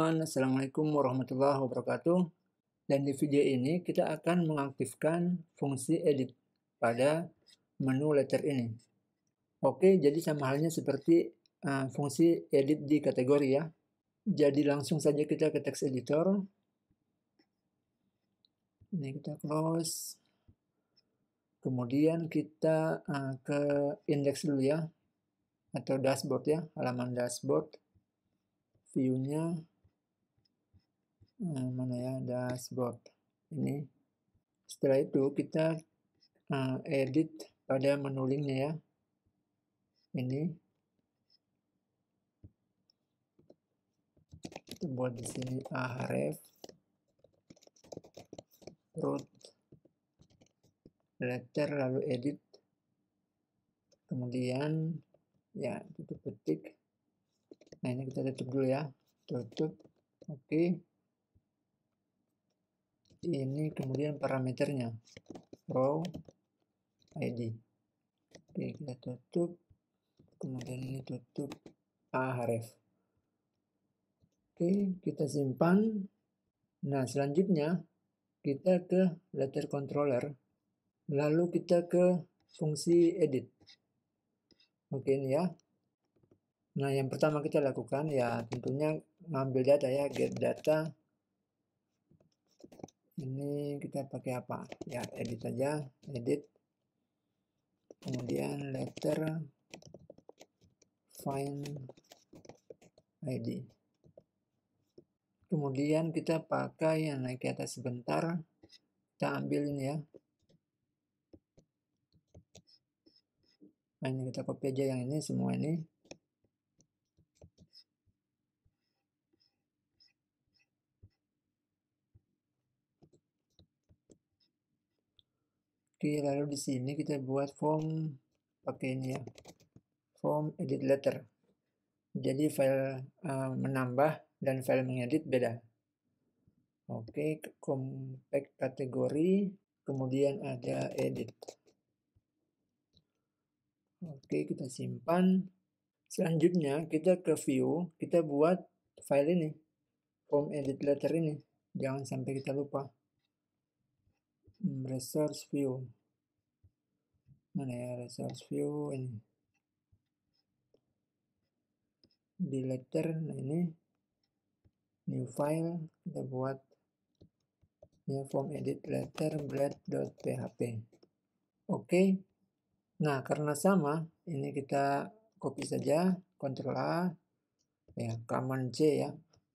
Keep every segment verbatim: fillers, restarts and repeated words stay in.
teman-teman, Assalamualaikum warahmatullahi wabarakatuh. Dan di video ini kita akan mengaktifkan fungsi edit pada menu letter ini. Oke, jadi sama halnya seperti uh, fungsi edit di kategori ya. Jadi langsung saja kita ke text editor. Ini kita close. Kemudian kita uh, ke index dulu ya, atau dashboard ya, halaman dashboard. View-nya Nah, mana ya, dashboard ini. Setelah itu kita uh, edit pada menu linknya ya, ini kita buat di sini ahref root letter lalu edit, kemudian ya tutup ketik. Nah ini kita tutup dulu ya, tutup. Oke, ini kemudian parameternya row I D. Oke, kita tutup, kemudian ini tutup ahref. Oke, kita simpan. Nah, selanjutnya kita ke letter controller, lalu kita ke fungsi edit. Oke, ini ya. Nah, yang pertama kita lakukan ya tentunya ngambil data ya, get data. Ini kita pakai apa? Ya, edit aja, edit. Kemudian letter find I D. Kemudian kita pakai yang naik ke atas sebentar. Kita ambil ini ya. Nah, ini kita copy aja yang ini, semua ini. Oke, lalu di sini kita buat form pakai ini ya, form edit letter. Jadi file uh, menambah dan file mengedit beda. Oke, compact kategori, kemudian ada edit. Oke, kita simpan. Selanjutnya kita ke view, kita buat file ini, form edit letter ini. Jangan sampai kita lupa. Resource view. Mana ya resource view ini? Di letter, nah ini new file, kita buat ya form edit letter blade.php. Oke, nah karena sama ini kita copy saja, Ctrl A ya, Command C ya,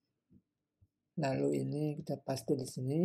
lalu ini kita paste di sini.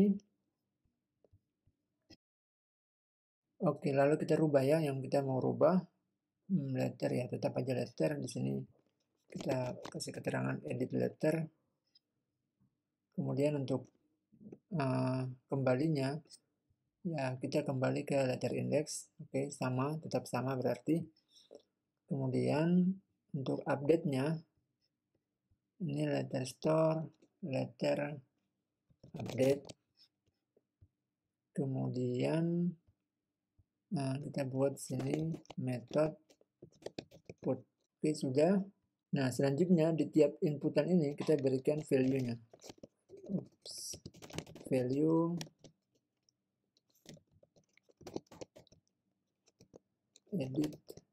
Oke, lalu kita rubah ya, yang kita mau rubah hmm, letter ya, tetap aja letter. Di sini kita kasih keterangan edit letter. Kemudian untuk uh, kembalinya ya kita kembali ke letter index. Oke, sama, tetap sama berarti. Kemudian untuk update-nya ini letter store, letter update. Kemudian nah, kita buat sini method put. Oke, sudah. Nah, selanjutnya di tiap inputan ini kita berikan value-nya. Oops. Value edit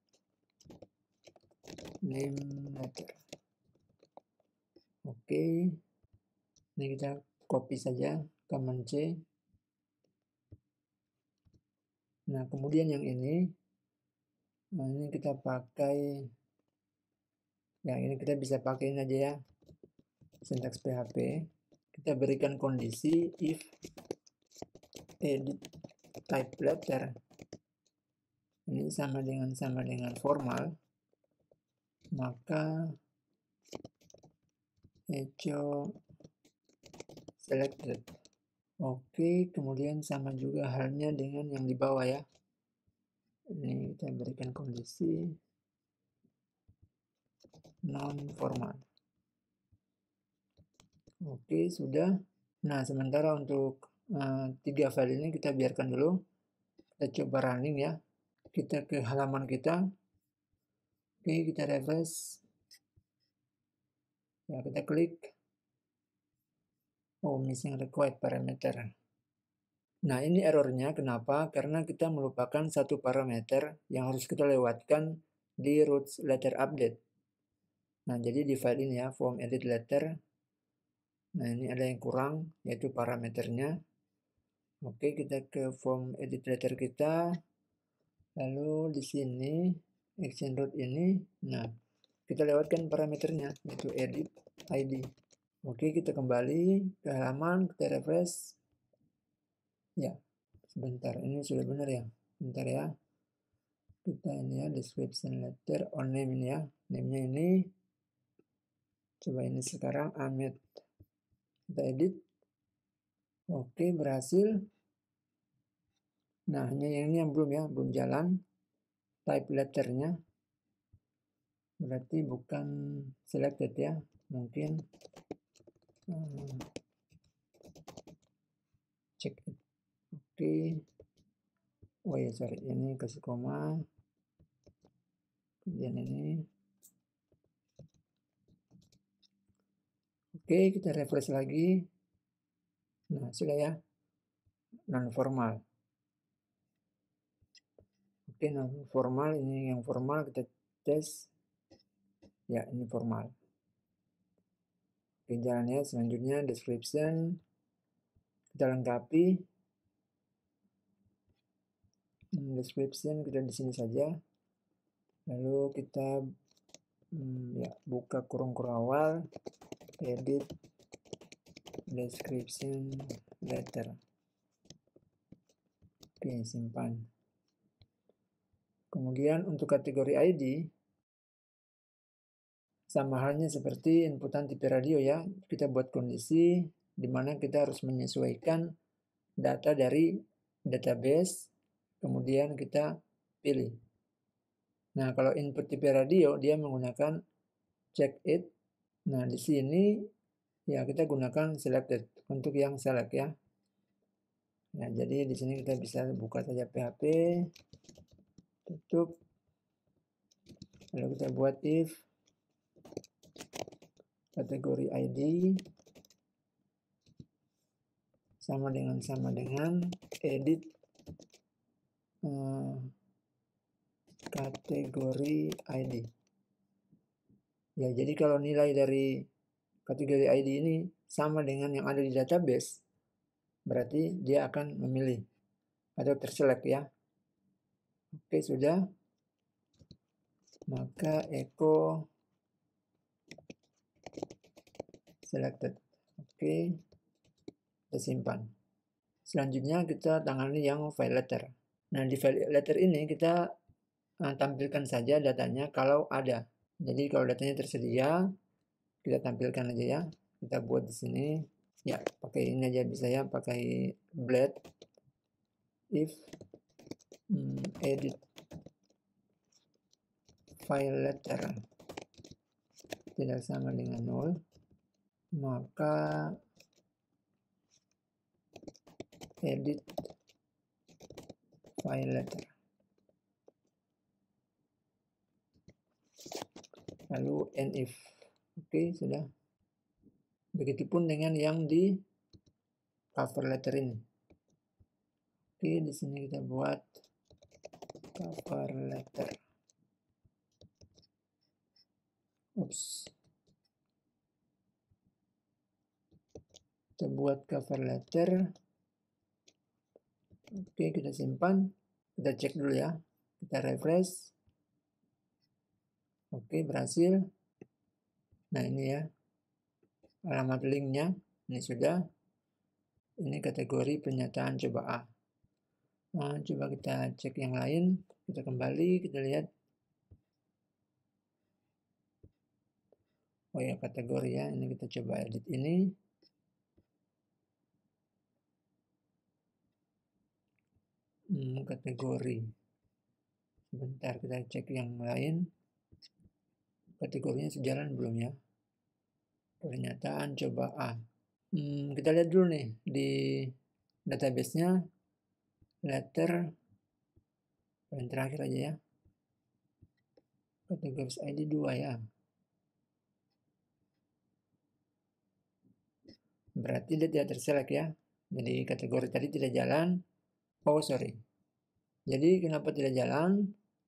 name letter. Oke, ini kita copy saja, Command C. Nah, kemudian yang ini, nah ini kita pakai, yang ini kita bisa pakai ini aja ya, syntax P H P. Kita berikan kondisi if edit type letter ini sama dengan sama dengan formal, maka echo selected. Oke, kemudian sama juga halnya dengan yang di bawah ya. Ini kita berikan kondisi non formal. Oke, sudah. Nah, sementara untuk uh, tiga file ini kita biarkan dulu. Kita coba running ya. Kita ke halaman kita. Oke, kita refresh. Ya, kita klik. Oh, missing required parameter. Nah, ini errornya kenapa? Karena kita melupakan satu parameter yang harus kita lewatkan di root letter update. Nah, jadi di file ini ya, form edit letter. Nah, ini ada yang kurang, yaitu parameternya. Oke, kita ke form edit letter kita. Lalu di sini, action root ini, nah, kita lewatkan parameternya, yaitu edit I D. Oke, kita kembali ke halaman, kita refresh. Ya, sebentar, ini sudah benar ya. Bentar ya. Kita ini ya, description letter on name ini ya. Name-nya ini. Coba ini sekarang Ahmed. Kita edit. Oke, berhasil. Nah, hanya yang ini yang belum ya, belum jalan. Type letternya. Berarti bukan selected ya. Mungkin. Hmm, check it. Oke. Oh ya, sorry. Ini kasih koma. Kemudian ini. Oke, kita refresh lagi. Nah, sudah ya. Non formal. Oke, non formal ini yang formal kita tes. Ya, ini formal. Oke, jalannya selanjutnya description. Kita lengkapi. Description kita di sini saja. Lalu kita hmm, ya buka kurung-kurung awal, edit description letter. Oke, simpan. Kemudian untuk kategori I D, sama halnya seperti inputan tipe radio ya. Kita buat kondisi di mana kita harus menyesuaikan data dari database, kemudian kita pilih. Nah, kalau input tipe radio, dia menggunakan check it. Nah, di sini ya kita gunakan selected untuk yang select ya. Nah, jadi di sini kita bisa buka saja P H P, tutup. Lalu kita buat if kategori I D sama dengan sama dengan edit uh, kategori I D. Ya, jadi kalau nilai dari kategori I D ini sama dengan yang ada di database, berarti dia akan memilih atau terselect ya. Oke, sudah. Maka echo selected. Oke, kita simpan. Selanjutnya kita tangani yang file letter. Nah, di file letter ini kita uh, tampilkan saja datanya kalau ada. Jadi kalau datanya tersedia, kita tampilkan aja ya. Kita buat di sini. Ya, pakai ini aja bisa ya, pakai blade if hmm, edit file letter tidak sama dengan nol, maka edit file letter. Lalu nif. Oke, sudah. Begitupun dengan yang di cover letter ini. Oke, di sini kita buat cover letter. Ups. Kita buat cover letter. Oke, kita simpan. Kita cek dulu ya. Kita refresh. Oke, berhasil. Nah, ini ya. Alamat linknya. Ini sudah. Ini kategori pernyataan coba A. Nah, coba kita cek yang lain. Kita kembali, kita lihat. Oh ya, kategori ya. Ini kita coba edit ini. Hmm, kategori. Sebentar, kita cek yang lain. Kategorinya sejalan belum ya? Pernyataan coba A. Hmm, kita lihat dulu nih di database-nya. Letter. Paling terakhir aja ya. Kategori I D dua ya. berarti dia tidak terselect ya. Jadi kategori tadi tidak jalan. Oh sorry. Jadi kenapa tidak jalan?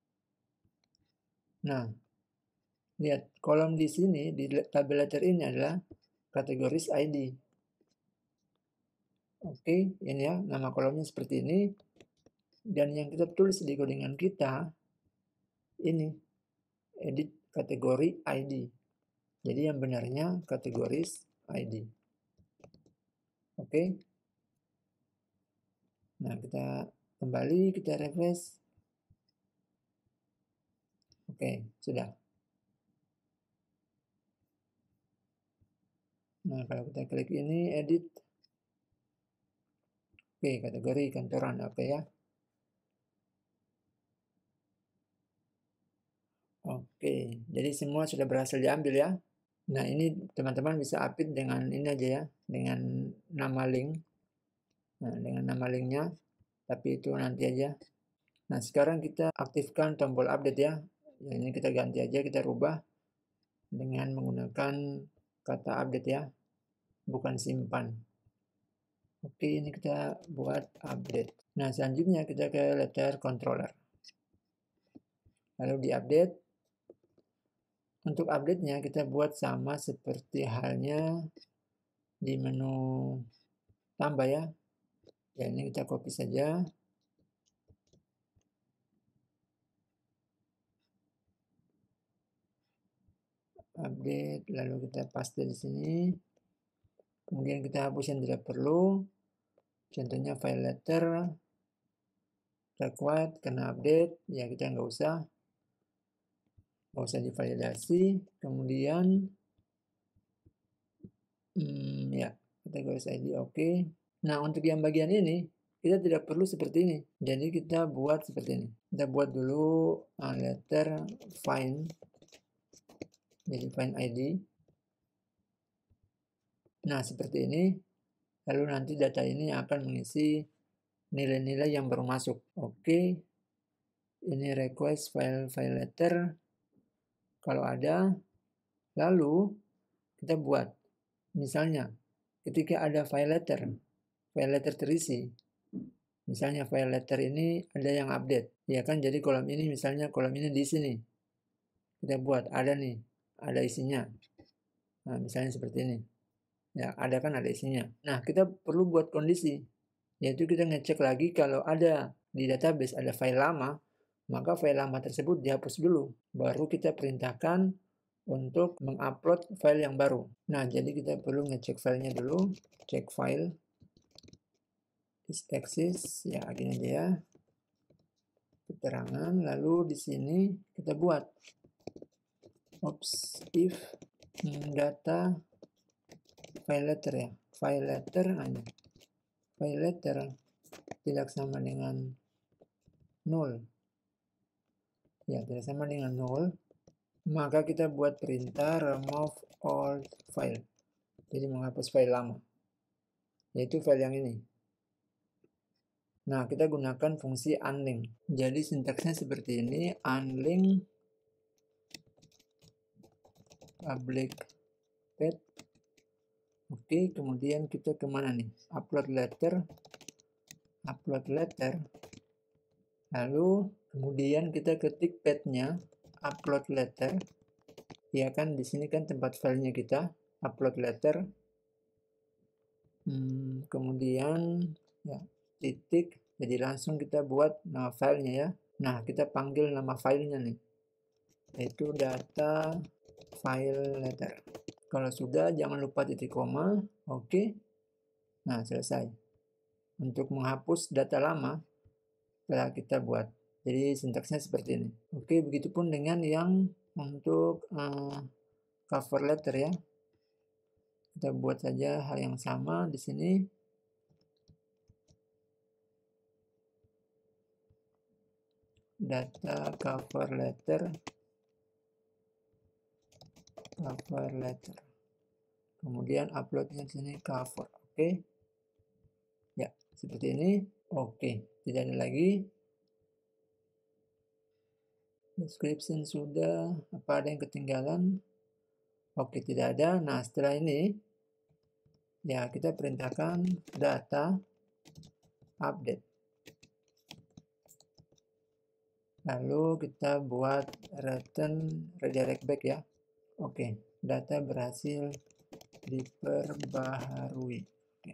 Nah, lihat kolom di sini di tabel letter ini adalah kategoris I D. Oke, ini ya nama kolomnya seperti ini. Dan yang kita tulis di codingan kita ini edit kategori I D. Jadi yang benarnya kategoris I D. Oke. Nah, kita kembali, kita refresh. Oke, sudah. Nah, kalau kita klik ini, edit. Oke, kategori kantoran, oke ya. Oke, jadi semua sudah berhasil diambil ya. Nah, ini teman-teman bisa update dengan ini aja ya, dengan nama link. Nah, dengan nama linknya, tapi itu nanti aja. Nah, sekarang kita aktifkan tombol update ya. Ini kita ganti aja, kita rubah dengan menggunakan kata update ya, bukan simpan. Oke, ini kita buat update. Nah, selanjutnya kita ke letter controller. Lalu di update. Untuk update-nya kita buat sama seperti halnya di menu tambah ya. Ya, ini kita copy saja. Update, lalu kita paste di sini. Kemudian kita hapus yang tidak perlu. Contohnya file letter, required, karena update, ya kita nggak usah. Nggak usah divalidasi. Kemudian, hmm, ya, kategoris I D, oke. Okay. Nah, untuk yang bagian ini, kita tidak perlu seperti ini. Jadi kita buat seperti ini. Kita buat dulu uh, letter find. Jadi find I D. Nah, seperti ini. Lalu nanti data ini akan mengisi nilai-nilai yang baru masuk. Oke. Ini request file file letter. Kalau ada, lalu kita buat. Misalnya, ketika ada file letter, file letter terisi. Misalnya file letter ini ada yang update. Ya kan, jadi kolom ini misalnya kolom ini di sini. Kita buat, ada nih, ada isinya. Nah, misalnya seperti ini. Ya, ada kan ada isinya. Nah, kita perlu buat kondisi. Yaitu kita ngecek lagi kalau ada di database ada file lama, maka file lama tersebut dihapus dulu. Baru kita perintahkan untuk mengupload file yang baru. Nah, jadi kita perlu ngecek filenya dulu. Cek file. Is exist. Ya, gini aja ya. Keterangan. Lalu di sini kita buat. Oops, if data file letter ya, file letter hanya file letter tidak sama dengan nol ya, tidak sama dengan nol, maka kita buat perintah remove all file, jadi menghapus file lama, yaitu file yang ini. Nah, kita gunakan fungsi unlink. Jadi sintaksnya seperti ini, unlink public path. Oke, kemudian kita kemana nih? Upload letter, upload letter. Lalu kemudian kita ketik path-nya, upload letter. Ya kan, di sini kan tempat filenya kita, upload letter. Hmm, kemudian ya titik. Jadi langsung kita buat nama filenya ya. Nah, kita panggil nama filenya nih, yaitu data file letter. Kalau sudah, jangan lupa titik koma. Oke. Nah, selesai. Untuk menghapus data lama telah kita buat. Jadi sintaksnya seperti ini. Oke, begitupun dengan yang untuk uh, cover letter ya. Kita buat saja hal yang sama di sini. Data cover letter. Cover letter. Kemudian uploadnya di sini cover. Oke. Ya, seperti ini. Oke, tidak ada lagi. Description sudah. Apa ada yang ketinggalan? Oke, tidak ada. Nah, setelah ini Ya, kita perintahkan data update. Lalu kita buat return redirect back ya. Oke, data berhasil diperbaharui. Oke.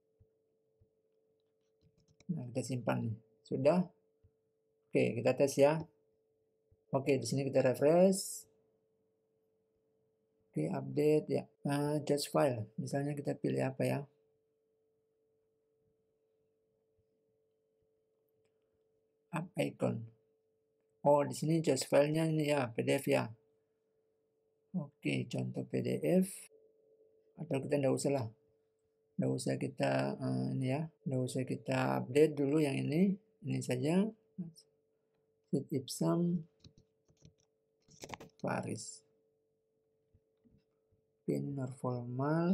Nah, kita simpan nih. Sudah. Oke, kita tes ya. Oke, di sini kita refresh. Oke, update ya. Nah, judge file. Misalnya kita pilih apa ya? App icon. Oh, di sini judge filenya ini ya, P D F ya. Oke, contoh P D F. Atau kita nggak usah lah. Nggak usah kita uh, ini ya. Nggak usah kita update dulu yang ini. Ini saja. Sit Ipsum Paris. Ini non formal.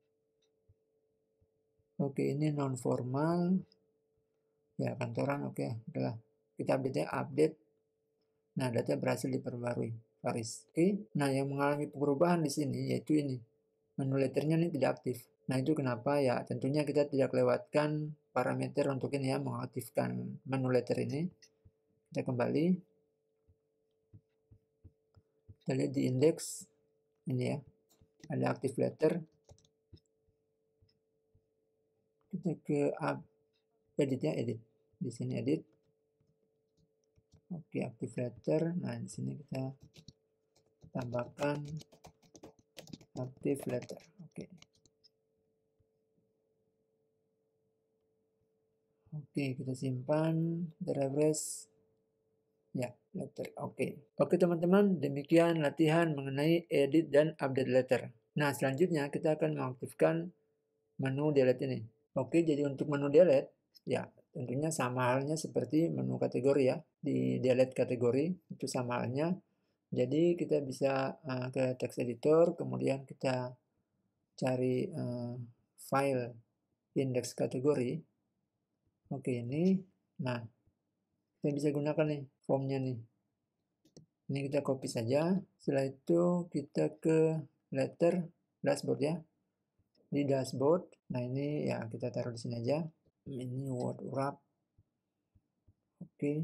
Oke, ini non formal. Ya, kantoran. Oke, udahlah. Kita update ya, update. Nah, data berhasil diperbarui. Paris. Oke. Nah, yang mengalami perubahan di sini yaitu ini. Menu letternya ini tidak aktif. Nah, itu kenapa? Ya, tentunya kita tidak lewatkan parameter untuk ini ya, mengaktifkan menu letter ini. Kita kembali. Kita lihat di index. Ini ya. Ada active letter. Kita ke edit ya, edit. Di sini edit. Oke, active letter. Nah, di sini kita tambahkan active letter. Oke. Oke, kita simpan, refresh. Ya, letter. Oke. Oke, teman-teman, demikian latihan mengenai edit dan update letter. Nah, selanjutnya kita akan mengaktifkan menu delete ini. Oke, jadi untuk menu delete, ya tentunya sama halnya seperti menu kategori ya. Di delete kategori, itu sama halnya. Jadi kita bisa uh, ke text editor, kemudian kita cari uh, file index kategori. Oke, ini. Nah, kita bisa gunakan nih formnya nih. Ini kita copy saja. Setelah itu kita ke letter dashboard ya. Di dashboard. Nah, ini ya kita taruh di sini aja. Ini word wrap. Oke.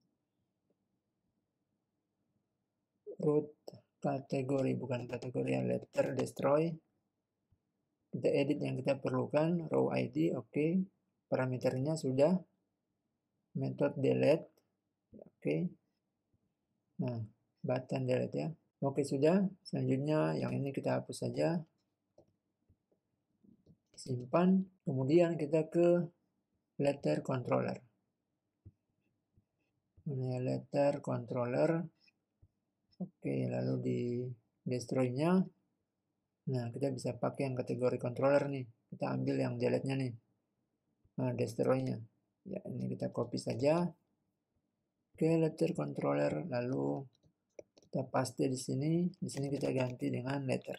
Root kategori, bukan kategori yang letter destroy. Kita edit yang kita perlukan, row I D, oke. Parameternya sudah. Method delete. Oke. Nah, button delete ya. Oke, sudah. Selanjutnya yang ini kita hapus saja. Simpan. Kemudian kita ke letter controller. Ini letter controller. Oke, lalu di destroy-nya. Nah, kita bisa pakai yang kategori controller nih. Kita ambil yang delete-nya nih. Nah, destroy-nya. Ya, ini kita copy saja. Oke, letter controller, lalu kita paste di sini. Di sini kita ganti dengan letter.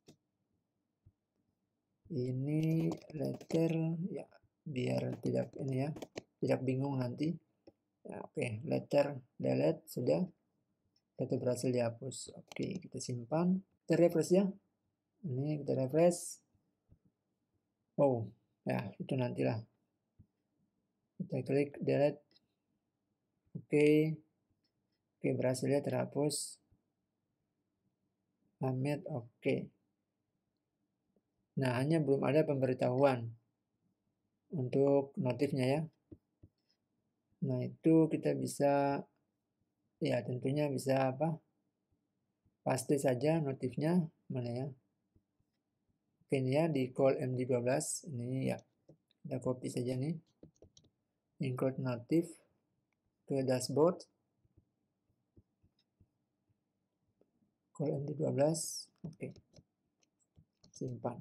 Ini letter ya, biar tidak ini ya, tidak bingung nanti. Ya, oke, letter delete sudah. Data berhasil dihapus. Oke, kita simpan. Kita refresh ya. Ini kita refresh. Oh, ya itu nantilah. Kita klik delete. Oke. Oke, berhasil ya terhapus. Ahmed, oke. Nah, hanya belum ada pemberitahuan untuk notifnya ya. Nah, itu kita bisa, ya tentunya bisa apa? Paste saja notifnya, mana ya? Oke, ini ya di call M D dua belas, ini ya. Kita copy saja nih. Include notif ke dashboard. Call M D dua belas, oke. Simpan.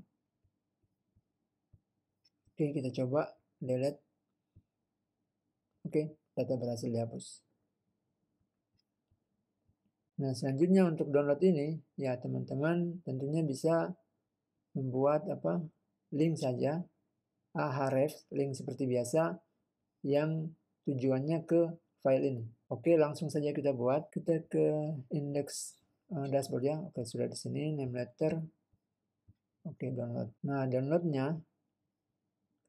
Oke, kita coba delete. Oke, data berhasil dihapus. Nah, selanjutnya untuk download ini, ya teman-teman tentunya bisa membuat apa link saja, href, link seperti biasa, yang tujuannya ke file ini. Oke, langsung saja kita buat. Kita ke index uh, dashboard ya. Oke, sudah di sini, name letter. Oke, download. Nah, downloadnya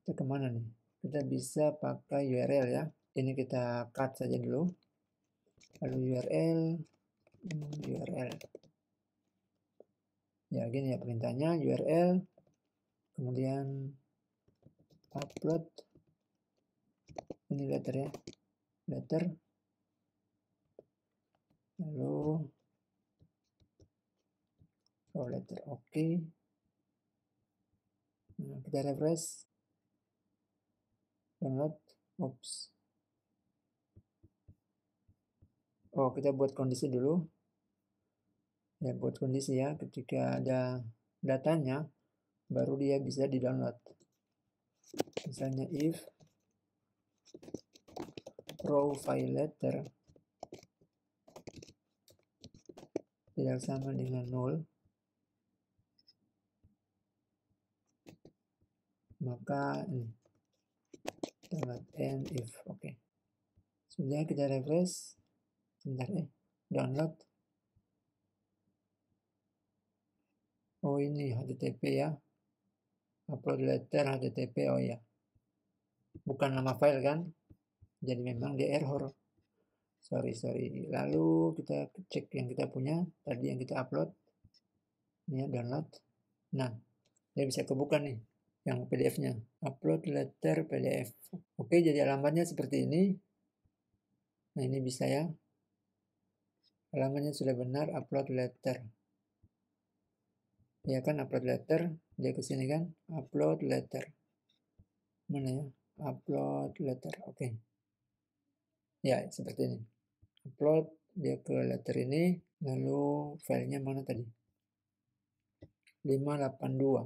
Kita kemana nih? Kita bisa pakai U R L ya. Ini kita cut saja dulu. Lalu U R L, U R L. Ya gini ya perintahnya, U R L, kemudian upload. Ini letter ya, letter. Lalu oh letter, oke. Okay. Nah, kita refresh. Download, oops. Oh, kita buat kondisi dulu. Ya, buat kondisi ya, ketika ada datanya, baru dia bisa di-download. Misalnya if profile letter tidak sama dengan nol, maka ini download and if, oke. Okay. Sudah, kita refresh. Sebentar ya, download. Oh ini H T T P ya, upload letter H T T P, oh ya, bukan nama file kan, jadi memang dia error. Sorry sorry. Lalu kita cek yang kita punya tadi yang kita upload. Ini ya, download. Nah, dia bisa kebuka nih yang P D F-nya. Upload letter P D F. Oke, jadi alamatnya seperti ini. Nah, ini bisa ya. Alamatnya sudah benar, upload letter. Ya kan, upload letter. Dia ke sini kan, upload letter. Mana ya? Upload letter. Oke. Ya, seperti ini. Upload dia ke letter ini, lalu filenya mana tadi? lima delapan dua.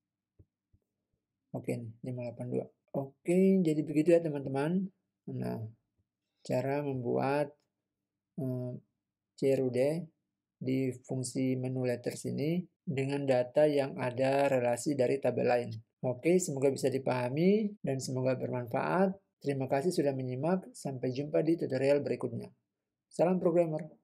Oke nih, lima delapan dua. Oke, jadi begitu ya teman-teman. Nah, cara membuat um, C R U D di fungsi menu letters ini dengan data yang ada relasi dari tabel lain. Oke, semoga bisa dipahami dan semoga bermanfaat. Terima kasih sudah menyimak. Sampai jumpa di tutorial berikutnya. Salam programmer.